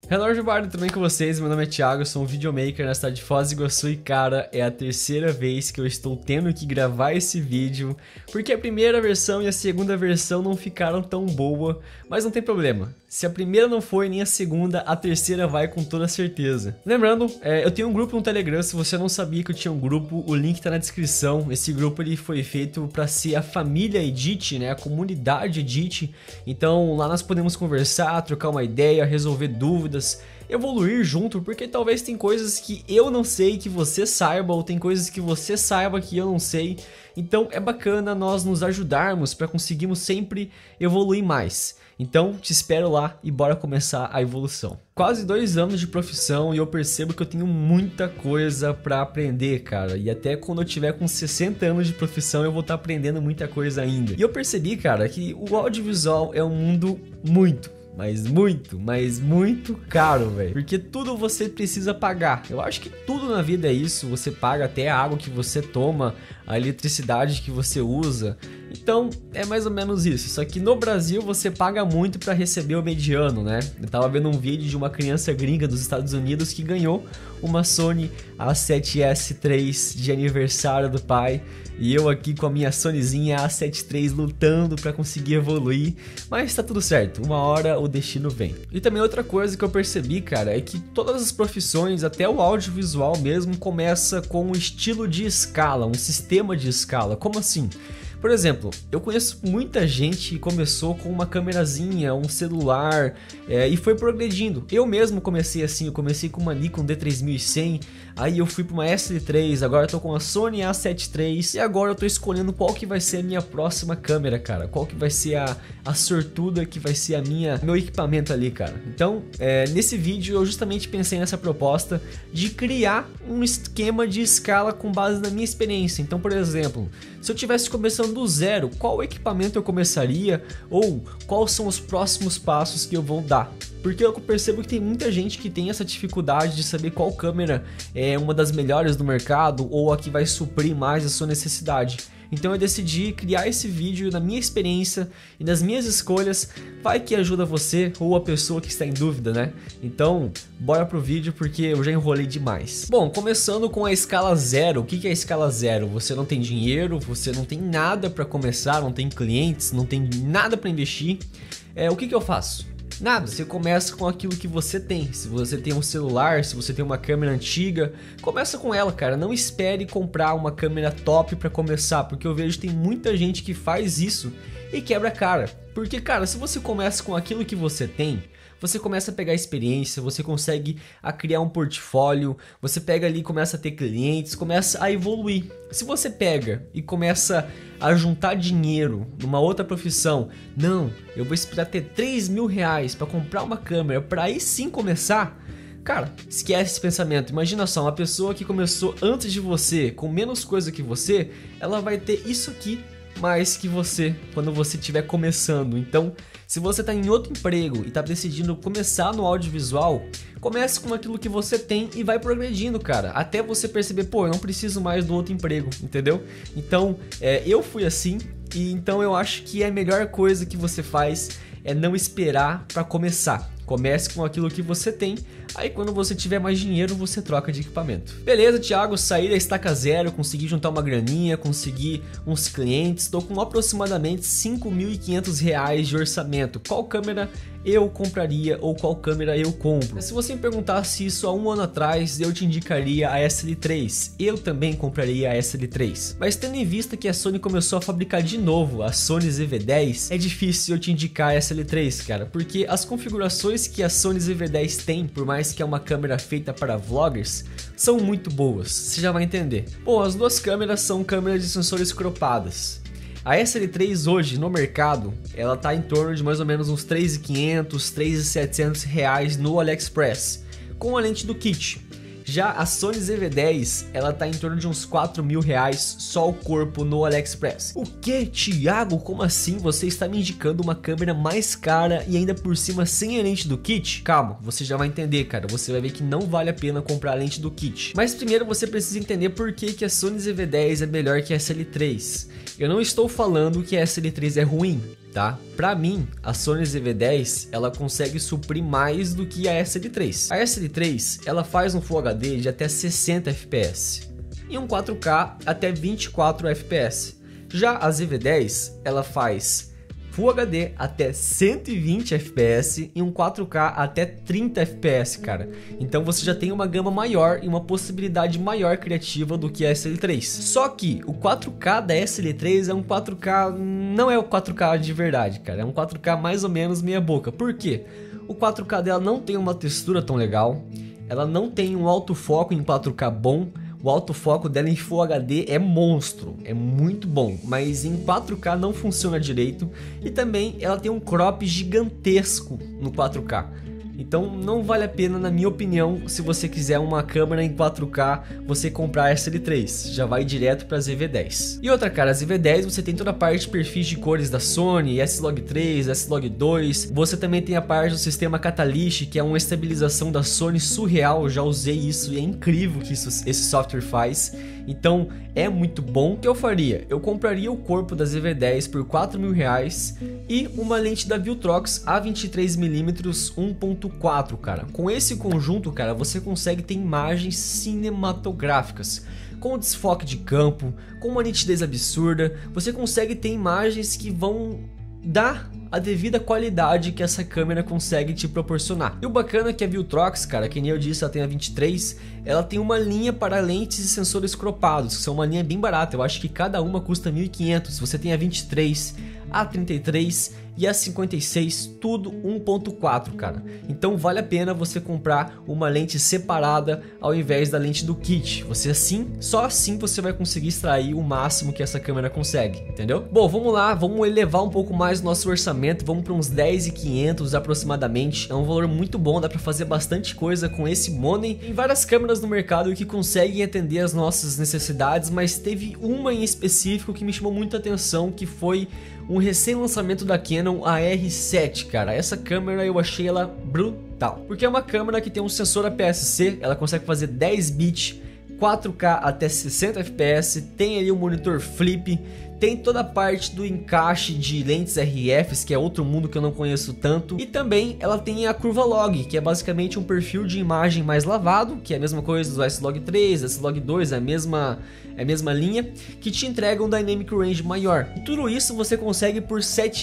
Hello everybody, tudo bem com vocês? Meu nome é Thiago, eu sou um videomaker na cidade de Foz do Iguaçu e cara, é a terceira vez que eu estou tendo que gravar esse vídeo porque a primeira versão e a segunda versão não ficaram tão boa, mas não tem problema. Se a primeira não foi nem a segunda, a terceira vai com toda certeza. Lembrando, eu tenho um grupo no Telegram, se você não sabia que eu tinha um grupo, o link tá na descrição. Esse grupo ele foi feito para ser a família Edit, né, a comunidade Edit. Então lá nós podemos conversar, trocar uma ideia, resolver dúvidas, evoluir junto, porque talvez tem coisas que eu não sei que você saiba, ou tem coisas que você saiba que eu não sei. Então é bacana nós nos ajudarmos para conseguirmos sempre evoluir mais. Então te espero lá e bora começar a evolução. Quase 2 anos de profissão e eu percebo que eu tenho muita coisa para aprender, cara. E até quando eu tiver com 60 anos de profissão eu vou estar aprendendo muita coisa ainda. E eu percebi, cara, que o audiovisual é um mundo muito caro, velho. Porque tudo você precisa pagar. Eu acho que tudo na vida é isso. Você paga até a água que você toma, a eletricidade que você usa. Então, é mais ou menos isso. Só que no Brasil você paga muito pra receber o mediano, né? Eu tava vendo um vídeo de uma criança gringa dos Estados Unidos que ganhou uma Sony A7S III de aniversário do pai. E eu aqui com a minha Sonyzinha A7 III lutando pra conseguir evoluir. Mas tá tudo certo, uma hora o destino vem. E também outra coisa que eu percebi, cara, é que todas as profissões, até o audiovisual mesmo, começa com um estilo de escala, um sistema de escala. Como assim? Por exemplo, eu conheço muita gente que começou com uma câmerazinha, um celular e foi progredindo. Eu mesmo comecei assim, eu comecei com uma Nikon D3100, aí eu fui para uma S3, agora eu tô com a Sony A7 III e agora eu tô escolhendo qual que vai ser a minha próxima câmera, cara. Qual que vai ser a sortuda que vai ser meu equipamento ali, cara. Então, nesse vídeo eu justamente pensei nessa proposta de criar um esquema de escala com base na minha experiência. Então, por exemplo, se eu tivesse começando do zero, qual equipamento eu começaria ou quais são os próximos passos que eu vou dar? Porque eu percebo que tem muita gente que tem essa dificuldade de saber qual câmera é uma das melhores do mercado ou a que vai suprir mais a sua necessidade. Então eu decidi criar esse vídeo na minha experiência e nas minhas escolhas, vai que ajuda você ou a pessoa que está em dúvida, né? Então, bora pro vídeo porque eu já enrolei demais. Bom, começando com a escala zero. O que é a escala zero? Você não tem dinheiro, você não tem nada para começar, não tem clientes, não tem nada para investir. O que eu faço? Nada, você começa com aquilo que você tem. Se você tem um celular, se você tem uma câmera antiga, começa com ela, cara. Não espere comprar uma câmera top pra começar, porque eu vejo que tem muita gente que faz isso e quebra a cara. Porque, cara, se você começa com aquilo que você tem, você começa a pegar experiência, você consegue criar um portfólio, você pega ali e começa a ter clientes, começa a evoluir. Se você pega e começa a juntar dinheiro numa outra profissão, não, eu vou esperar ter 3 mil reais para comprar uma câmera para aí sim começar, cara, esquece esse pensamento. Imagina só, uma pessoa que começou antes de você, com menos coisa que você, ela vai ter isso aqui mais que você quando você estiver começando. Então, se você está em outro emprego e está decidindo começar no audiovisual, comece com aquilo que você tem e vai progredindo, cara, até você perceber, pô, eu não preciso mais do outro emprego, entendeu? Então, eu fui assim e então eu acho que a melhor coisa que você faz é não esperar para começar. Comece com aquilo que você tem, aí quando você tiver mais dinheiro, você troca de equipamento. Beleza, Thiago, saí da estaca zero, consegui juntar uma graninha, consegui uns clientes, estou com aproximadamente 5.500 reais de orçamento. Qual câmera eu compraria ou qual câmera eu compro? Se você me perguntasse isso há 1 ano atrás, eu te indicaria a SL3. Eu também compraria a SL3. Mas tendo em vista que a Sony começou a fabricar de novo a Sony ZV-10, é difícil eu te indicar a SL3, cara, porque as configurações que a Sony ZV-10 tem, por mais que é uma câmera feita para vloggers, são muito boas, você já vai entender. Bom, as duas câmeras são câmeras de sensores cropadas. A SL3 hoje no mercado, ela tá em torno de mais ou menos uns 3.500, 3.700 reais no AliExpress, com a lente do kit. Já a Sony ZV-10, ela tá em torno de uns 4 mil reais só o corpo no AliExpress. O que, Thiago? Como assim você está me indicando uma câmera mais cara e ainda por cima sem a lente do kit? Calma, você já vai entender, cara. Você vai ver que não vale a pena comprar a lente do kit. Mas primeiro você precisa entender por que a Sony ZV-10 é melhor que a SL3. Eu não estou falando que a SL3 é ruim. tá? Pra mim, a Sony ZV-10, ela consegue suprir mais do que a SL3. A SL3, ela faz um Full HD de até 60 FPS e um 4K até 24 FPS. Já a ZV-10, ela faz Full HD até 120 FPS e um 4K até 30 FPS, cara. Então você já tem uma gama maior e uma possibilidade maior criativa do que a SL3. Só que o 4K da SL3 é um 4K, não é o 4K de verdade, cara. É um 4K mais ou menos meia boca. Por quê? O 4K dela não tem uma textura tão legal, ela não tem um autofoco em 4K bom. O autofoco dela em Full HD é monstro, é muito bom, mas em 4K não funciona direito e também ela tem um crop gigantesco no 4K. Então não vale a pena, na minha opinião, se você quiser uma câmera em 4K, você comprar a SL3, já vai direto para a ZV-10. E outra, cara, a ZV-10 você tem toda a parte de perfis de cores da Sony, S-Log3, S-Log2, você também tem a parte do sistema Catalyst, que é uma estabilização da Sony surreal, eu já usei isso e é incrível que esse software faz. Então é muito bom. O que eu faria? Eu compraria o corpo da ZV-10 por R$4.000 e uma lente da Viltrox A23mm 1.4, cara. Com esse conjunto, cara, você consegue ter imagens cinematográficas. Com desfoque de campo, com uma nitidez absurda, você consegue ter imagens que vão dar a devida qualidade que essa câmera consegue te proporcionar. E o bacana é que a Viltrox, cara, que nem eu disse, ela tem a 23, ela tem uma linha para lentes e sensores cropados, que são uma linha bem barata, eu acho que cada uma custa 1.500, você tem a 23, a 33 e a 56, tudo 1.4, cara. Então vale a pena você comprar uma lente separada ao invés da lente do kit. Você só assim você vai conseguir extrair o máximo que essa câmera consegue, entendeu? Bom, vamos lá, vamos elevar um pouco mais o nosso orçamento, vamos para uns 10.500 aproximadamente. É um valor muito bom, dá para fazer bastante coisa com esse money. Tem várias câmeras no mercado que conseguem atender as nossas necessidades, mas teve uma em específico que me chamou muita atenção, que foi um recém-lançamento da Canon, a R7, cara. Essa câmera eu achei ela brutal, porque é uma câmera que tem um sensor APS-C, ela consegue fazer 10 bits, 4K até 60 FPS, tem ali um monitor flip, tem toda a parte do encaixe de lentes RFs, que é outro mundo que eu não conheço tanto, e também ela tem a curva log, que é basicamente um perfil de imagem mais lavado, que é a mesma coisa do S-Log3, S-Log2, é a mesma linha, que te entrega um Dynamic Range maior. E tudo isso você consegue por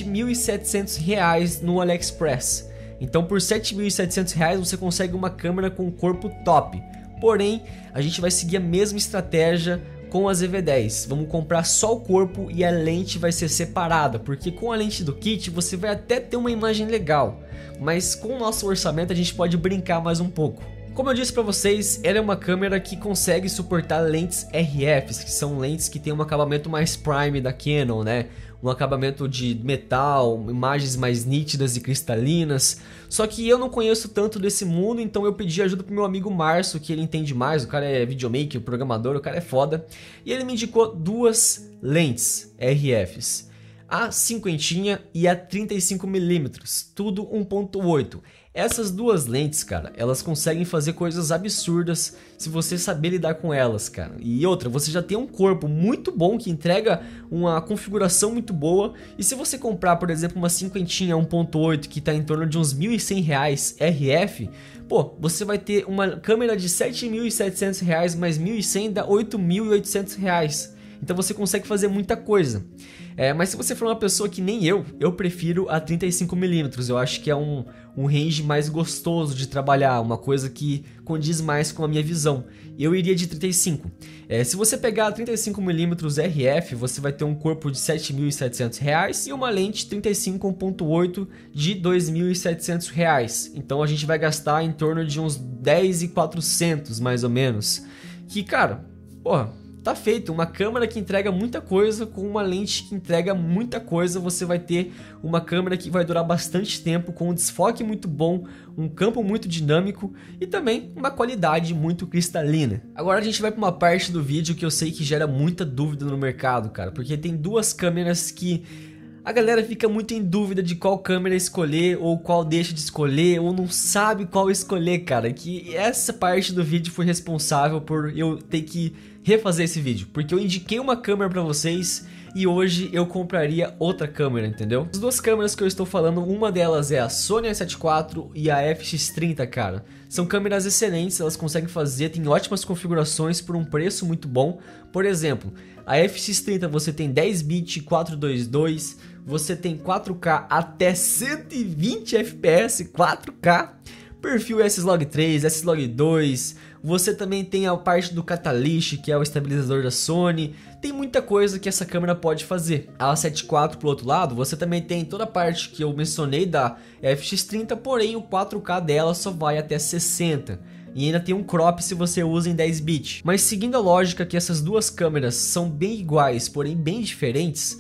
R$7.700 no AliExpress. Então por R$7.700 você consegue uma câmera com corpo top. Porém, a gente vai seguir a mesma estratégia com a ZV-10, vamos comprar só o corpo e a lente vai ser separada, porque com a lente do kit você vai até ter uma imagem legal, mas com o nosso orçamento a gente pode brincar mais um pouco. Como eu disse para vocês, ela é uma câmera que consegue suportar lentes RFs, que são lentes que tem um acabamento mais prime da Canon, né? Um acabamento de metal, imagens mais nítidas e cristalinas. Só que eu não conheço tanto desse mundo, então eu pedi ajuda pro meu amigo Márcio, que ele entende mais, o cara é videomaker, programador, o cara é foda. E ele me indicou duas lentes RFs, a 50 e a 35mm, tudo 1.8. Essas duas lentes, cara, elas conseguem fazer coisas absurdas se você saber lidar com elas, cara. E outra, você já tem um corpo muito bom que entrega uma configuração muito boa. E se você comprar, por exemplo, uma 50 1.8 que tá em torno de uns R$1.100 RF, pô, você vai ter uma câmera de R$7.700 mais 1.100 dá R$8.800. Então você consegue fazer muita coisa. Mas se você for uma pessoa que nem eu prefiro a 35mm. Eu acho que é um range mais gostoso de trabalhar, uma coisa que condiz mais com a minha visão. Eu iria de 35. Se você pegar a 35mm RF, você vai ter um corpo de R$7.700 e uma lente 35 1.8 de R$2.700. Então a gente vai gastar em torno de uns R$10.400 mais ou menos. Que, cara, porra, tá feito, uma câmera que entrega muita coisa com uma lente que entrega muita coisa. Você vai ter uma câmera que vai durar bastante tempo, com um desfoque muito bom, um campo muito dinâmico e também uma qualidade muito cristalina. Agora a gente vai para uma parte do vídeo que eu sei que gera muita dúvida no mercado, cara, porque tem duas câmeras que a galera fica muito em dúvida de qual câmera escolher, ou qual deixa de escolher, ou não sabe qual escolher, cara. Que essa parte do vídeo foi responsável por eu ter que refazer esse vídeo, porque eu indiquei uma câmera pra vocês e hoje eu compraria outra câmera, entendeu? As duas câmeras que eu estou falando, uma delas é a Sony A7 IV e a FX30, cara. São câmeras excelentes, elas conseguem fazer, tem ótimas configurações por um preço muito bom. Por exemplo, a FX30 você tem 10 bits 422, você tem 4K até 120 FPS, 4K, perfil S-Log3, S-Log2, você também tem a parte do Catalyst, que é o estabilizador da Sony, tem muita coisa que essa câmera pode fazer. A A7 IV, por outro lado, você também tem toda a parte que eu mencionei da FX30, porém o 4K dela só vai até 60. E ainda tem um crop se você usa em 10 bits. Mas seguindo a lógica que essas duas câmeras são bem iguais, porém bem diferentes,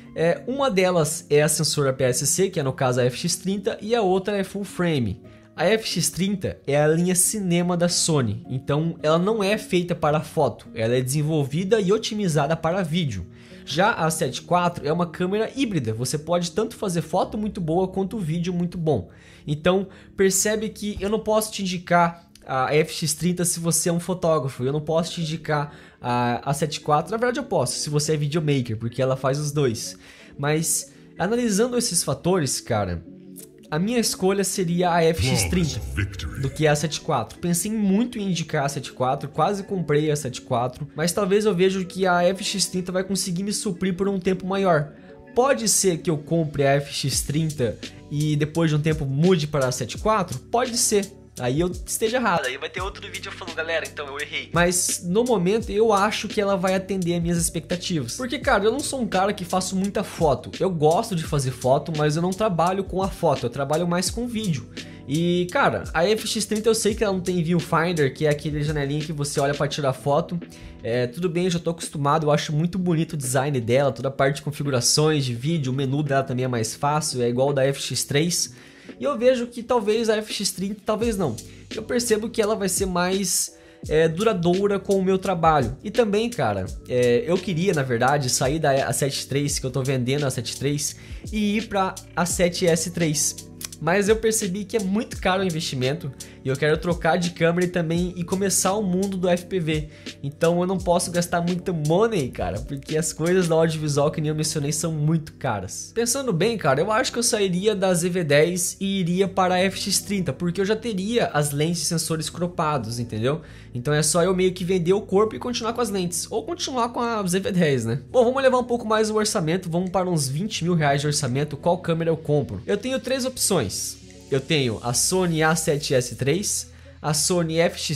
uma delas é a sensor APS-C, que é no caso a FX30, e a outra é full frame. A FX30 é a linha cinema da Sony, então ela não é feita para foto, ela é desenvolvida e otimizada para vídeo. Já a A7 IV é uma câmera híbrida, você pode tanto fazer foto muito boa quanto vídeo muito bom. Então percebe que eu não posso te indicar a FX30 se você é um fotógrafo, eu não posso te indicar a A7 IV, na verdade eu posso, se você é videomaker, porque ela faz os dois. Mas analisando esses fatores, cara, a minha escolha seria a FX30 do que a A7 IV. Pensei muito em indicar a A7 IV, quase comprei a A7 IV, mas talvez eu veja que a FX30 vai conseguir me suprir por um tempo maior. Pode ser que eu compre a FX30 e depois de um tempo mude para a A7 IV? Pode ser. Aí eu esteja errado, aí vai ter outro vídeo falando, galera, então eu errei. Mas no momento eu acho que ela vai atender as minhas expectativas. Porque, cara, eu não sou um cara que faço muita foto. Eu gosto de fazer foto, mas eu não trabalho com a foto, eu trabalho mais com vídeo. E, cara, a FX30 eu sei que ela não tem viewfinder, que é aquele janelinha que você olha para tirar foto. Tudo bem, eu já tô acostumado, eu acho muito bonito o design dela, toda a parte de configurações de vídeo, o menu dela também é mais fácil, é igual ao da FX3. E eu vejo que talvez a FX30, talvez não, eu percebo que ela vai ser mais duradoura com o meu trabalho. E também, cara, eu queria, na verdade, sair da A7 III, que eu tô vendendo a A7 III, e ir pra A7S3. Mas eu percebi que é muito caro o investimento e eu quero trocar de câmera e também começar o mundo do FPV. Então eu não posso gastar muito money, cara, porque as coisas da audiovisual que nem eu mencionei são muito caras. Pensando bem, cara, eu acho que eu sairia da ZV-10 e iria para a FX30, porque eu já teria as lentes e sensores cropados, entendeu? Então é só eu meio que vender o corpo e continuar com as lentes, ou continuar com a ZV-10, né? Bom, vamos levar um pouco mais o orçamento, vamos para uns 20 mil reais de orçamento. Qual câmera eu compro? Eu tenho três opções. Eu tenho a Sony A7S III, a Sony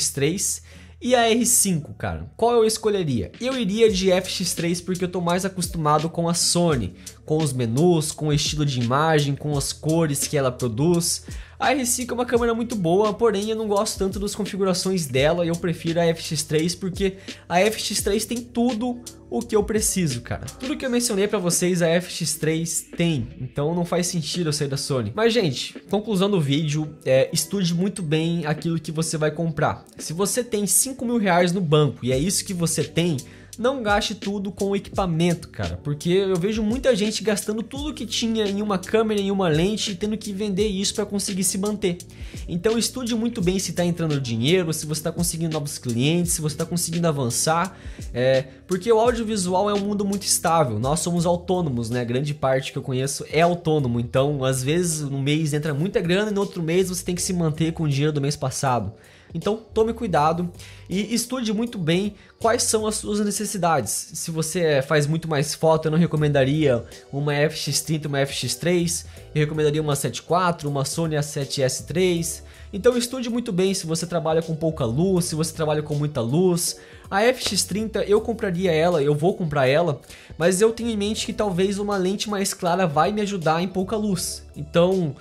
FX3 e a R5, cara. Qual eu escolheria? Eu iria de FX3 porque eu tô mais acostumado com a Sony, com os menus, com o estilo de imagem, com as cores que ela produz. A R5 é uma câmera muito boa, porém eu não gosto tanto das configurações dela e eu prefiro a FX3 porque a FX3 tem tudo o que eu preciso, cara. Tudo que eu mencionei pra vocês a FX3 tem, então não faz sentido eu sair da Sony. Mas, gente, conclusão do vídeo, estude muito bem aquilo que você vai comprar. Se você tem 5 mil reais no banco e é isso que você tem, não gaste tudo com o equipamento, cara, porque eu vejo muita gente gastando tudo que tinha em uma câmera, em uma lente e tendo que vender isso para conseguir se manter. Então estude muito bem se está entrando dinheiro, se você está conseguindo novos clientes, se você está conseguindo avançar, porque o audiovisual é um mundo muito estável, nós somos autônomos, né? Grande parte que eu conheço é autônomo, então às vezes no mês entra muita grana e no outro mês você tem que se manter com o dinheiro do mês passado. Então tome cuidado e estude muito bem quais são as suas necessidades. Se você faz muito mais foto, eu não recomendaria uma FX30, uma FX3, eu recomendaria uma A7 IV, uma Sony A7S III. Então estude muito bem se você trabalha com pouca luz, se você trabalha com muita luz. A FX30 eu compraria ela, eu vou comprar ela, mas eu tenho em mente que talvez uma lente mais clara vai me ajudar em pouca luz. Então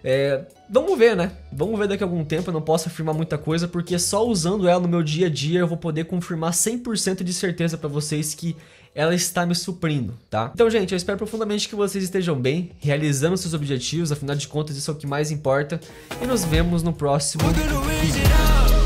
vamos ver, né? Vamos ver daqui a algum tempo, eu não posso afirmar muita coisa, porque só usando ela no meu dia a dia eu vou poder confirmar 100% de certeza pra vocês que ela está me suprindo, tá? Então, gente, eu espero profundamente que vocês estejam bem, realizando seus objetivos, afinal de contas isso é o que mais importa, e nos vemos no próximo vídeo.